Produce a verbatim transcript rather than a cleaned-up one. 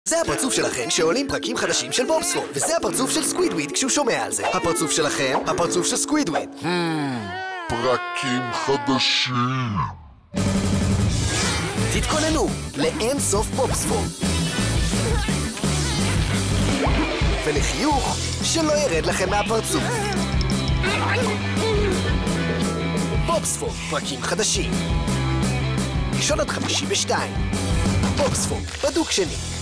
זה הפרצוף שלכם שעולים פרקים חדשים של בובספורד, וזה הפרצוף של סקווידוויד כשהוא שומע על זה. הפרצוף שלכם, הפרצוף של סקווידוויד. פרקים חדשים. תתכוננו לאין סוף בובספורד. ולחיוך שלא ירד לכם מהפרצוף. בובספורד, פרקים חדשים. ראשון עד חמישי בשתיים. בובספורד, בדוק שני.